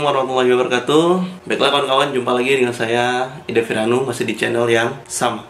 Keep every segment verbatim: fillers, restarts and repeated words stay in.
warahmatullahi wabarakatuh. Baiklah kawan-kawan, jumpa lagi dengan saya Ida Firanu, masih di channel yang sama.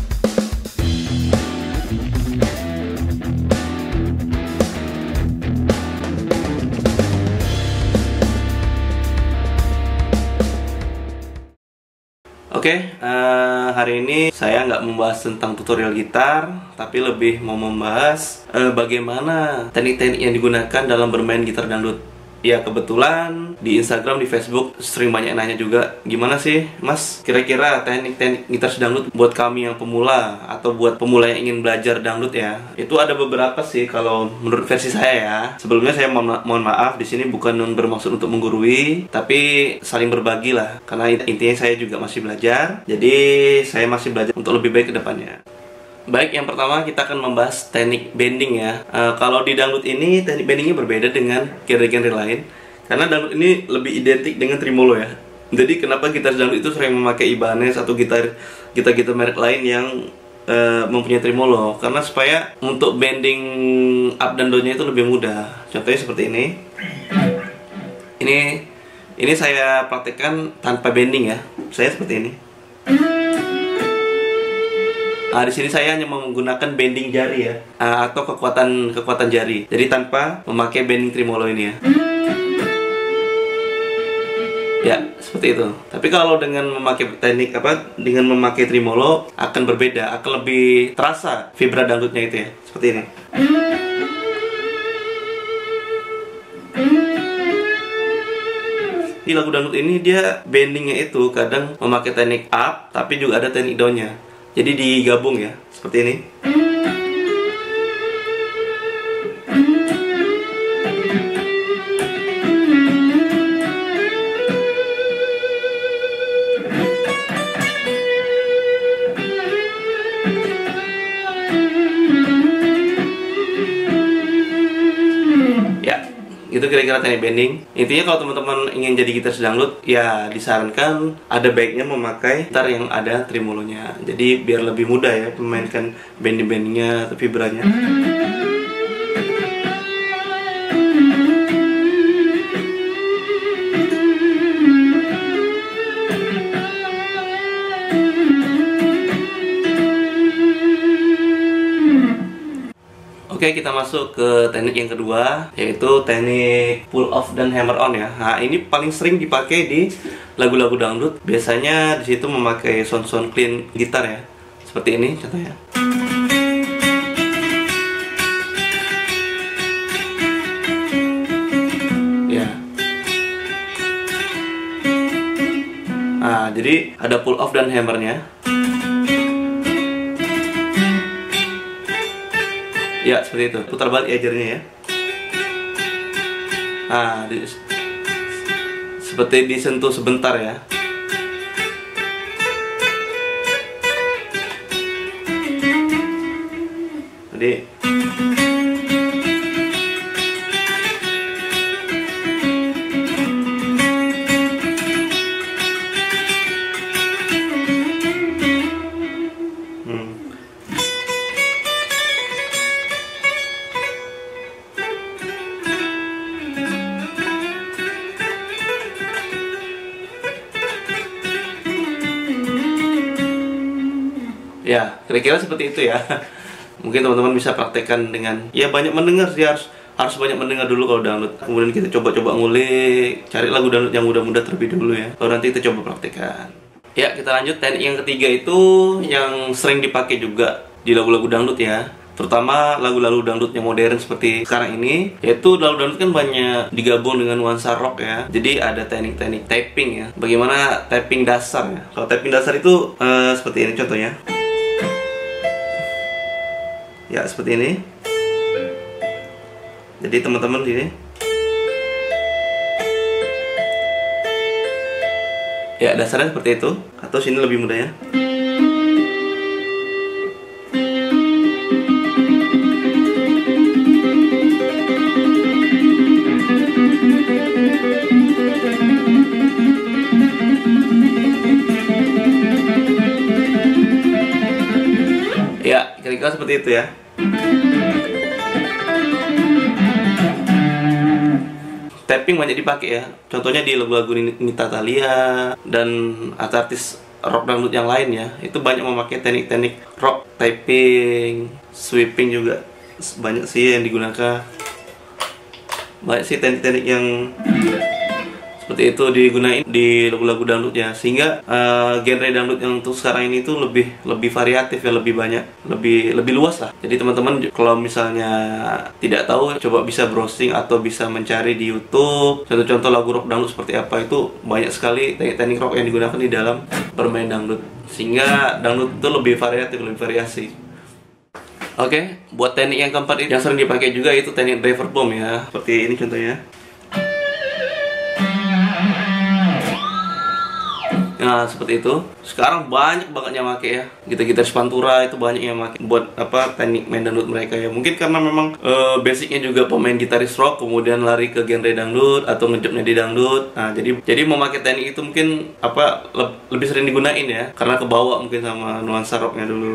Oke, okay, uh, hari ini saya nggak membahas tentang tutorial gitar, tapi lebih mau membahas uh, bagaimana teknik-teknik yang digunakan dalam bermain gitar dangdut. Ya, kebetulan di Instagram, di Facebook sering banyak nanya juga, gimana sih Mas kira-kira teknik-teknik gitar dangdut buat kami yang pemula atau buat pemula yang ingin belajar dangdut ya. Itu ada beberapa sih kalau menurut versi saya ya. Sebelumnya saya mohon, ma mohon maaf, di sini bukan bermaksud untuk menggurui, tapi saling berbagi lah. Karena intinya saya juga masih belajar, jadi saya masih belajar untuk lebih baik ke depannya. Baik, yang pertama kita akan membahas teknik bending ya. E, kalau di dangdut ini teknik bendingnya berbeda dengan genre-genre lain, karena dangdut ini lebih identik dengan tremolo ya. Jadi kenapa gitar dangdut itu sering memakai Ibanez atau gitar gitar-gitar merek lain yang e, mempunyai tremolo, karena supaya untuk bending up dan down-nya itu lebih mudah. Contohnya seperti ini. Ini ini saya praktekkan tanpa bending ya. Saya seperti ini. Nah, di sini saya hanya menggunakan bending jari ya, uh, atau kekuatan kekuatan jari. Jadi tanpa memakai bending tremolo ini ya. Ya, seperti itu. Tapi kalau dengan memakai teknik apa, dengan memakai tremolo akan berbeda, akan lebih terasa vibra dangdutnya itu ya. Seperti ini. Di lagu dangdut ini dia bendingnya itu kadang memakai teknik up, tapi juga ada teknik down-nya. Jadi digabung ya, seperti ini. Itu kira-kira teknik bending. Intinya kalau teman-teman ingin jadi gitar dangdut, ya disarankan ada baiknya memakai gitar yang ada tremolonya. Jadi biar lebih mudah ya memainkan bending-bendingnya atau vibranya. Oke, kita masuk ke teknik yang kedua, yaitu teknik pull off dan hammer on ya. Nah, ini paling sering dipakai di lagu-lagu dangdut. Biasanya di situ memakai sound-sound clean gitar ya. Seperti ini contohnya. Ya. Nah, jadi ada pull off dan hammernya. Ya, seperti itu. Putar balik edgernya ya. Nah, di, seperti disentuh sebentar ya. Jadi ya, kira-kira seperti itu ya. Mungkin teman-teman bisa praktekkan dengan, ya banyak mendengar sih, harus harus banyak mendengar dulu kalau dangdut. Kemudian kita coba-coba ngulik, cari lagu dangdut yang mudah-mudah terlebih dulu ya. Baru nanti kita coba praktekkan. Ya, kita lanjut teknik yang ketiga itu yang sering dipakai juga di lagu-lagu dangdut ya. Terutama lagu-lagu dangdut yang modern seperti sekarang ini, yaitu lagu dangdut kan banyak digabung dengan nuansa rock ya. Jadi ada teknik-teknik tapping ya. Bagaimana tapping dasar ya. Kalau tapping dasar itu uh, seperti ini contohnya. Ya, seperti ini. Jadi teman-teman ini, ya dasarnya seperti itu. Atau sini lebih mudah ya. Ya, kira-kira seperti itu ya. tapping banyak dipakai ya. Contohnya di lagu-lagu Nita Thalia dan artis rock dangdut yang lain ya, itu banyak memakai teknik-teknik rock, tapping, sweeping juga banyak sih yang digunakan. Banyak sih teknik-teknik yang seperti itu digunain di lagu-lagu dangdut ya, sehingga uh, genre dangdut yang untuk sekarang ini tuh lebih lebih variatif ya, lebih banyak, lebih lebih luas lah. Jadi teman-teman kalau misalnya tidak tahu, coba bisa browsing atau bisa mencari di YouTube contoh-contoh lagu rock dangdut seperti apa. Itu banyak sekali teknik-teknik rock yang digunakan di dalam bermain dangdut, sehingga dangdut itu lebih variatif, lebih variasi. Oke, okay, buat teknik yang keempat yang sering dipakai juga itu teknik driver bomb ya, seperti ini contohnya. Nah seperti itu. Sekarang banyak banget yang pakai ya. Gitar-gitaris pantura itu banyak yang pakai buat apa teknik main dangdut mereka ya. Mungkin karena memang uh, basicnya juga pemain gitaris rock, kemudian lari ke genre dangdut atau ngejobnya di dangdut. Nah jadi jadi memakai teknik itu mungkin apa le lebih sering digunain ya, karena kebawa mungkin sama nuansa rocknya dulu.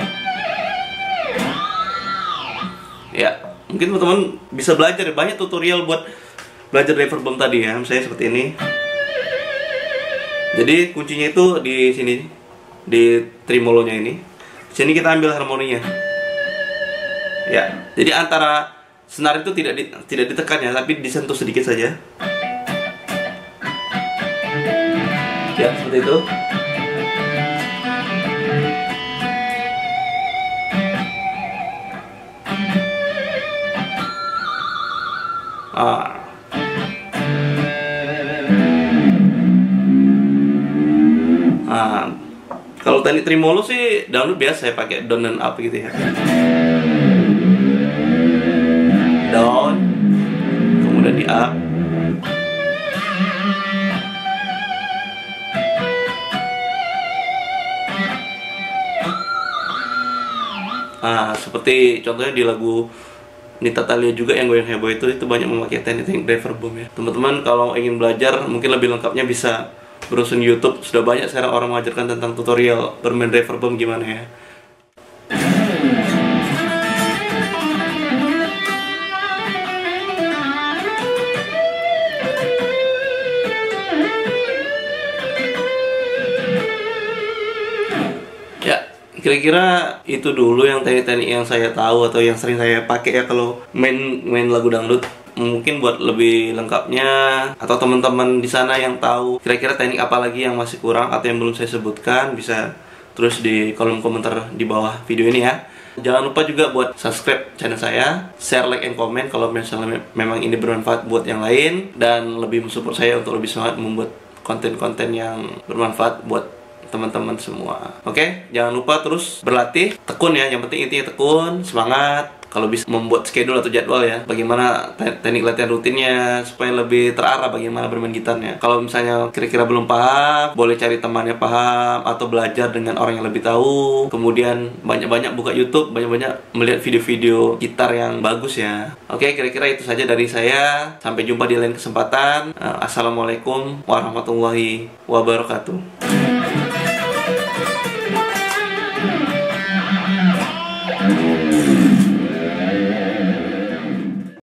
Ya mungkin teman-teman bisa belajar, banyak tutorial buat belajar driver bomb tadi ya. Misalnya seperti ini. Jadi kuncinya itu di sini, di tremolonya ini. Sini kita ambil harmoninya. Ya, jadi antara senar itu tidak di, tidak ditekan ya, tapi disentuh sedikit saja. Ya, seperti itu. Ah. Nah, kalau teknik tremolo sih dangdut biasa ya, pakai down dan up gitu ya. Down, kemudian di up. Nah, seperti contohnya di lagu Nita Thalia juga yang goyang heboh itu, itu banyak memakai teknik driver bomb ya. Teman-teman kalau ingin belajar mungkin lebih lengkapnya bisa browsing YouTube. Sudah banyak sekarang orang mengajarkan tentang tutorial bermain driver bomb gimana ya. Ya, kira-kira itu dulu yang teknik-teknik yang saya tahu atau yang sering saya pakai ya kalau main main lagu dangdut. Mungkin buat lebih lengkapnya atau teman-teman di sana yang tahu kira-kira teknik apa lagi yang masih kurang atau yang belum saya sebutkan, bisa tulis di kolom komentar di bawah video ini ya. Jangan lupa juga buat subscribe channel saya, share, like, and comment kalau misalnya memang ini bermanfaat buat yang lain, dan lebih mensupport saya untuk lebih semangat membuat konten-konten yang bermanfaat buat teman-teman semua. Oke, jangan lupa terus berlatih, tekun ya. Yang penting intinya tekun, semangat. Kalau bisa membuat schedule atau jadwal ya, bagaimana teknik latihan rutinnya supaya lebih terarah bagaimana bermain gitarnya. Kalau misalnya kira-kira belum paham, boleh cari temannya paham atau belajar dengan orang yang lebih tahu. Kemudian banyak-banyak buka YouTube, banyak-banyak melihat video-video gitar yang bagus ya. Oke, kira-kira itu saja dari saya. Sampai jumpa di lain kesempatan. Assalamualaikum warahmatullahi wabarakatuh.